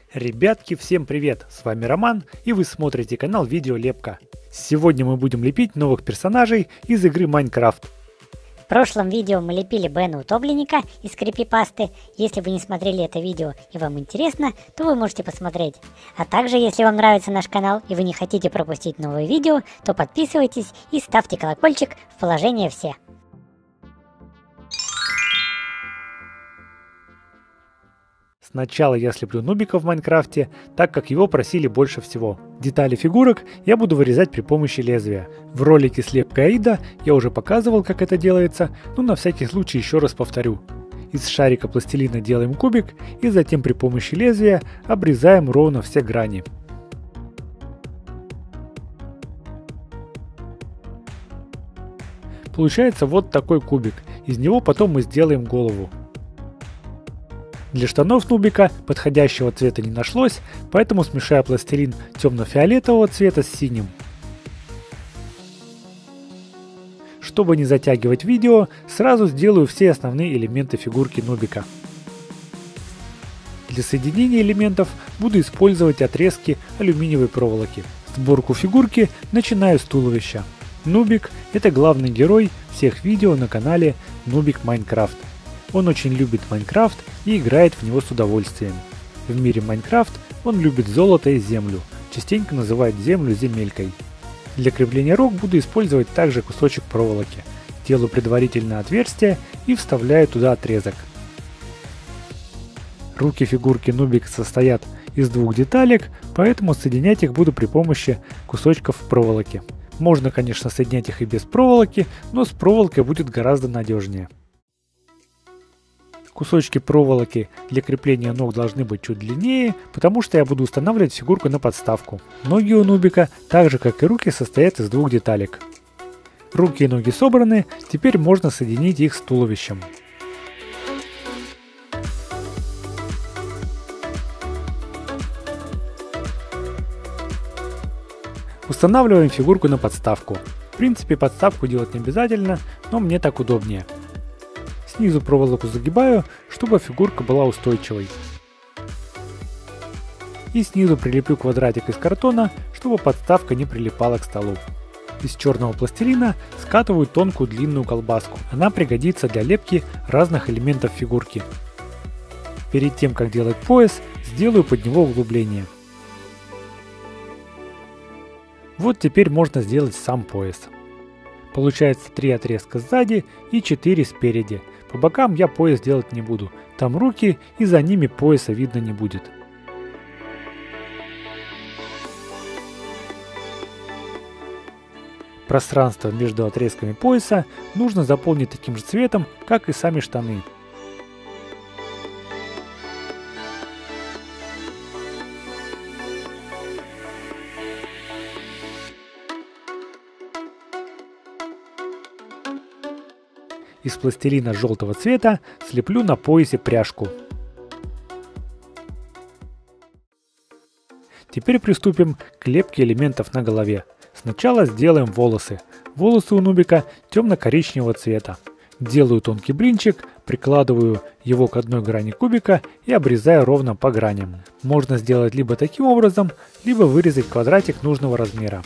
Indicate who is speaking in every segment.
Speaker 1: Ребятки, всем привет! С вами Роман, и вы смотрите канал Видеолепка. Сегодня мы будем лепить новых персонажей из игры Minecraft.
Speaker 2: В прошлом видео мы лепили Бена Утопленника из крипипасты. Если вы не смотрели это видео и вам интересно, то вы можете посмотреть. А также, если вам нравится наш канал и вы не хотите пропустить новые видео, то подписывайтесь и ставьте колокольчик в положение «Все».
Speaker 1: Сначала я слеплю нубика в Майнкрафте, так как его просили больше всего. Детали фигурок я буду вырезать при помощи лезвия. В ролике слепка Аида я уже показывал, как это делается, но на всякий случай еще раз повторю. Из шарика пластилина делаем кубик и затем при помощи лезвия обрезаем ровно все грани. Получается вот такой кубик, из него потом мы сделаем голову. Для штанов нубика подходящего цвета не нашлось, поэтому смешаю пластилин темно-фиолетового цвета с синим. Чтобы не затягивать видео, сразу сделаю все основные элементы фигурки нубика. Для соединения элементов буду использовать отрезки алюминиевой проволоки. Сборку фигурки начинаю с туловища. Нубик — это главный герой всех видео на канале Нубик Майнкрафт. Он очень любит Майнкрафт и играет в него с удовольствием. В мире Майнкрафт он любит золото и землю, частенько называет землю земелькой. Для крепления рук буду использовать также кусочек проволоки. Делаю предварительно отверстие и вставляю туда отрезок. Руки фигурки нубика состоят из двух деталек, поэтому соединять их буду при помощи кусочков проволоки. Можно, конечно, соединять их и без проволоки, но с проволокой будет гораздо надежнее. Кусочки проволоки для крепления ног должны быть чуть длиннее, потому что я буду устанавливать фигурку на подставку. Ноги у нубика, так же как и руки, состоят из двух деталек. Руки и ноги собраны, теперь можно соединить их с туловищем. Устанавливаем фигурку на подставку. В принципе, подставку делать не обязательно, но мне так удобнее. Снизу проволоку загибаю, чтобы фигурка была устойчивой. И снизу прилеплю квадратик из картона, чтобы подставка не прилипала к столу. Из черного пластилина скатываю тонкую длинную колбаску. Она пригодится для лепки разных элементов фигурки. Перед тем, как делать пояс, сделаю под него углубление. Вот теперь можно сделать сам пояс. Получается 3 отрезка сзади и 4 спереди. По бокам я пояс делать не буду, там руки и за ними пояса видно не будет. Пространство между отрезками пояса нужно заполнить таким же цветом, как и сами штаны. Из пластилина желтого цвета слеплю на поясе пряжку. Теперь приступим к лепке элементов на голове. Сначала сделаем волосы. Волосы у нубика темно-коричневого цвета. Делаю тонкий блинчик, прикладываю его к одной грани кубика и обрезаю ровно по граням. Можно сделать либо таким образом, либо вырезать квадратик нужного размера.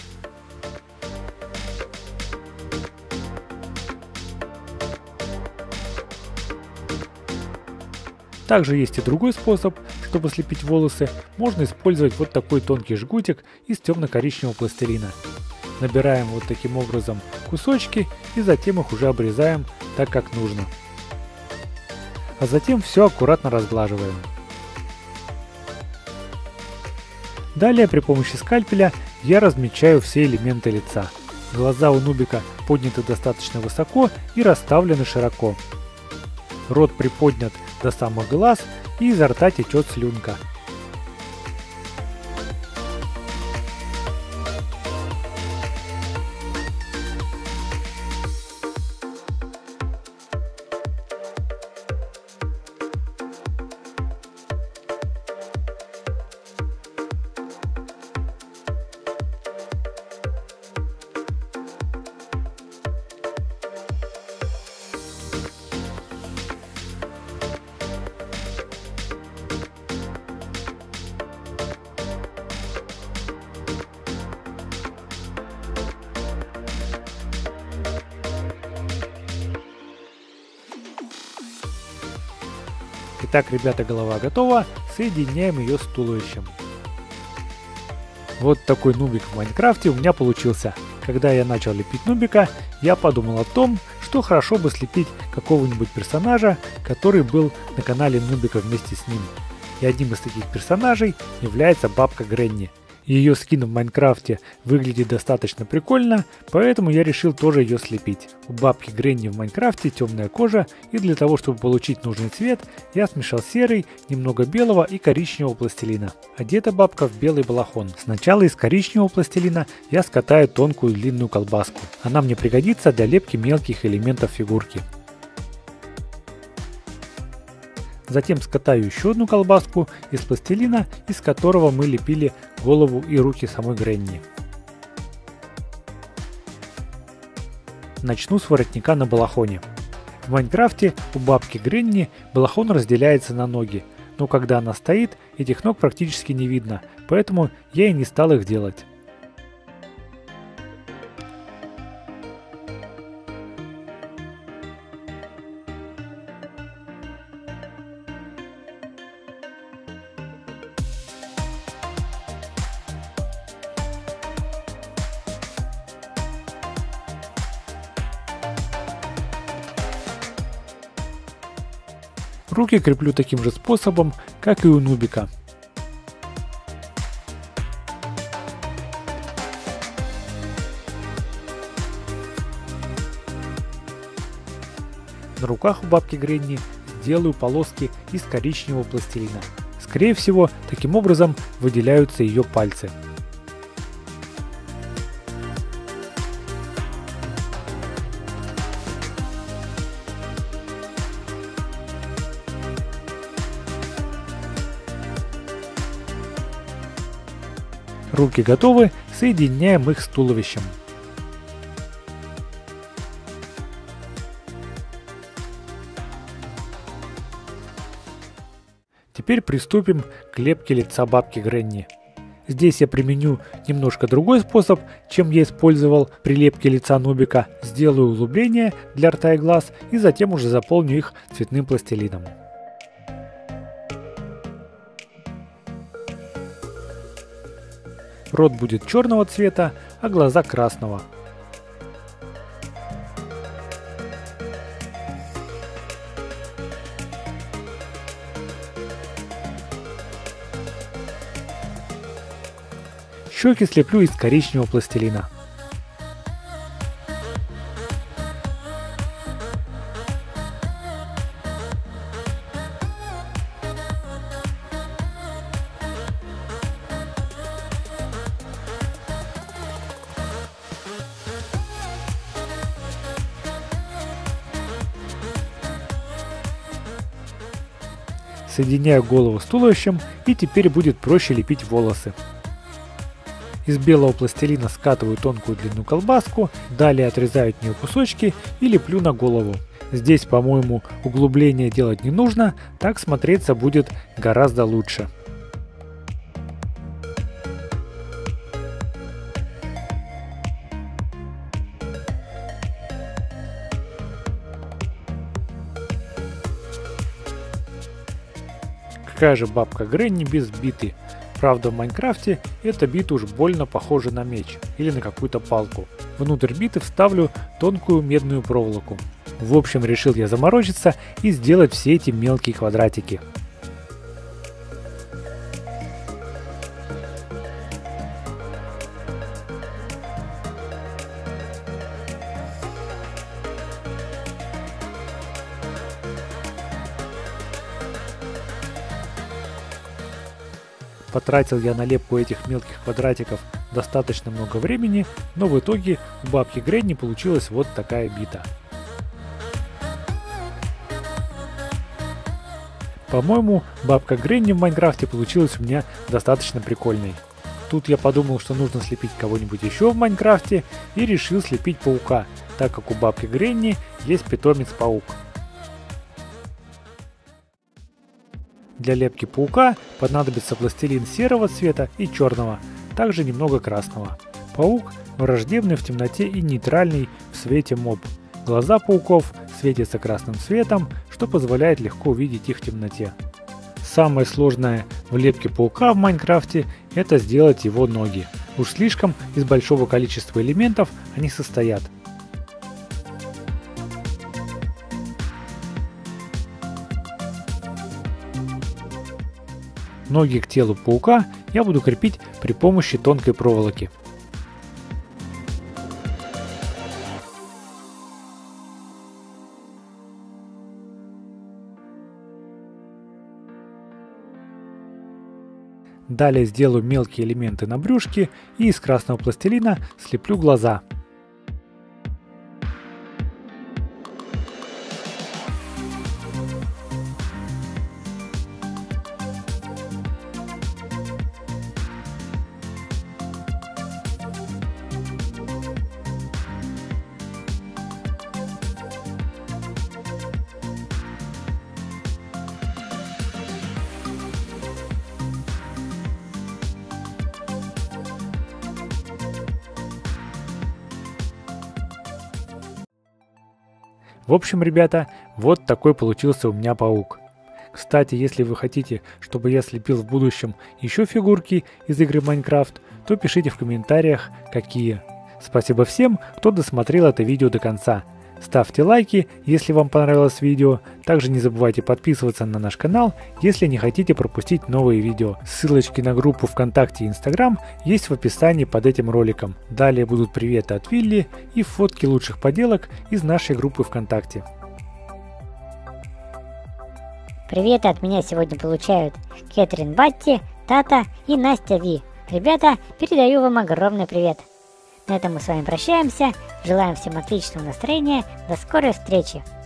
Speaker 1: Также есть и другой способ, чтобы слепить волосы. Можно использовать вот такой тонкий жгутик из темно-коричневого пластилина. Набираем вот таким образом кусочки и затем их уже обрезаем так, как нужно. А затем все аккуратно разглаживаем. Далее при помощи скальпеля я размечаю все элементы лица. Глаза у нубика подняты достаточно высоко и расставлены широко. Рот приподнят до самых глаз и изо рта течет слюнка. Итак, ребята, голова готова, соединяем ее с туловищем. Вот такой нубик в Майнкрафте у меня получился. Когда я начал лепить нубика, я подумал о том, что хорошо бы слепить какого-нибудь персонажа, который был на канале Нубика вместе с ним. И одним из таких персонажей является бабка Гренни. Ее скин в Майнкрафте выглядит достаточно прикольно, поэтому я решил тоже ее слепить. У бабки Гренни в Майнкрафте темная кожа, и для того, чтобы получить нужный цвет, я смешал серый, немного белого и коричневого пластилина. Одета бабка в белый балахон. Сначала из коричневого пластилина я скатаю тонкую длинную колбаску. Она мне пригодится для лепки мелких элементов фигурки. Затем скатаю еще одну колбаску из пластилина, из которого мы лепили голову и руки самой Гренни. Начну с воротника на балахоне. В Майнкрафте у бабки Гренни балахон разделяется на ноги, но когда она стоит, этих ног практически не видно, поэтому я и не стал их делать. Руки креплю таким же способом, как и у нубика. На руках у бабки Гренни сделаю полоски из коричневого пластилина. Скорее всего, таким образом выделяются ее пальцы. Руки готовы, соединяем их с туловищем. Теперь приступим к лепке лица бабки Гренни. Здесь я применю немножко другой способ, чем я использовал при лепке лица нубика. Сделаю углубление для рта и глаз и затем уже заполню их цветным пластилином. Рот будет черного цвета, а глаза красного. Щеки слеплю из коричневого пластилина. Соединяю голову с туловищем, и теперь будет проще лепить волосы. Из белого пластилина скатываю тонкую длинную колбаску, далее отрезаю от нее кусочки и леплю на голову. Здесь, по-моему, углубление делать не нужно, так смотреться будет гораздо лучше. Какая же бабка Гренни без биты? Правда, в Майнкрафте эта бита уж больно похожа на меч или на какую-то палку. Внутрь биты вставлю тонкую медную проволоку. В общем, решил я заморочиться и сделать все эти мелкие квадратики. Потратил я на лепку этих мелких квадратиков достаточно много времени, но в итоге у бабки Гренни получилась вот такая бита. По-моему, бабка Гренни в Майнкрафте получилась у меня достаточно прикольной. Тут я подумал, что нужно слепить кого-нибудь еще в Майнкрафте и решил слепить паука, так как у бабки Гренни есть питомец-паук. Для лепки паука понадобится пластилин серого цвета и черного, также немного красного. Паук враждебный в темноте и нейтральный в свете моб. Глаза пауков светятся красным цветом, что позволяет легко увидеть их в темноте. Самое сложное в лепке паука в Майнкрафте – это сделать его ноги. Уж слишком из большого количества элементов они состоят. Ноги к телу паука я буду крепить при помощи тонкой проволоки. Далее сделаю мелкие элементы на брюшке и из красного пластилина слеплю глаза. В общем, ребята, вот такой получился у меня паук. Кстати, если вы хотите, чтобы я слепил в будущем еще фигурки из игры Майнкрафт, то пишите в комментариях, какие. Спасибо всем, кто досмотрел это видео до конца. Ставьте лайки, если вам понравилось видео. Также не забывайте подписываться на наш канал, если не хотите пропустить новые видео. Ссылочки на группу ВКонтакте и Инстаграм есть в описании под этим роликом. Далее будут приветы от Вилли и фотки лучших поделок из нашей группы ВКонтакте.
Speaker 2: Приветы от меня сегодня получают Кэтрин Батти, Тата и Настя Ви. Ребята, передаю вам огромный привет. На этом мы с вами прощаемся. Желаем всем отличного настроения. До скорой встречи.